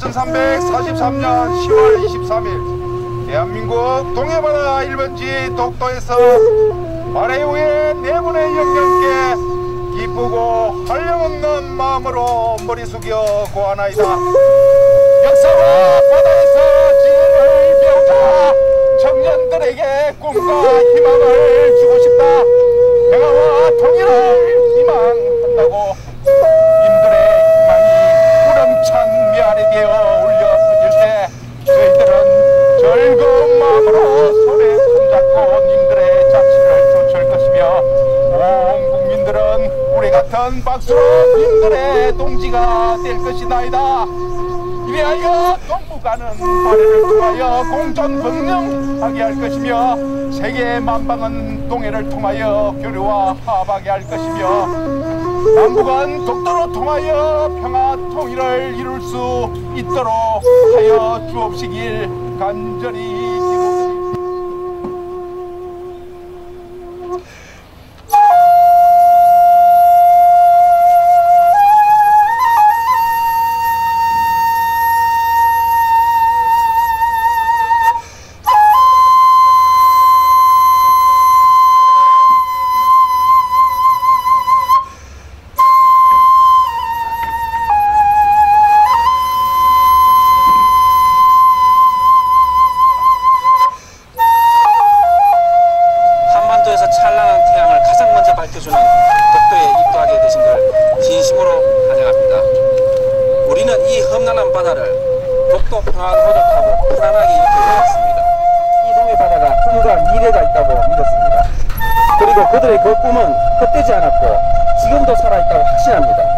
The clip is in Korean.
4343년 10월 23일 대한민국 동해바다 1번지 독도에서 발해 후에 네 분의 영령께 기쁘고 한량없는 마음으로 머리 숙여 고하나이다. 역사와 바다에서 지혜를 배우자 청년들에게 꿈과 희망을 주고 싶다. 평화와 통일을 희망한다고 님들의 희망이 우렁찬 메아리 되어 울려 퍼질 때 저희들은 즐거운 마음으로 손에 손잡고 님들의 자취를 쫓을 것이며 온 국민들은 우리 같은 박수로 님들의 동지가 될 것이나이다. 이래하여 동북아는 발해를 통하여 공존분명하게 할 것이며 세계 만방은 동해를 통하여 교류와 화합하게 할 것이며 남북은 독도로 통하여 평화 통일을 이룰 수 있도록 하여 주옵시길 간절히 기도드립니다. 찬란한 태양을 가장 먼저 밝혀주는 독도에 입도하게 되신 걸 진심으로 환영합니다. 우리는 이 험난한 바다를 독도 평안호를 타고 편안하게 이렇게 걸었습니다. 이 동해 바다가 꿈과 미래가 있다고 믿었습니다. 그리고 그들의 그 꿈은 헛되지 않았고 지금도 살아있다고 확신합니다.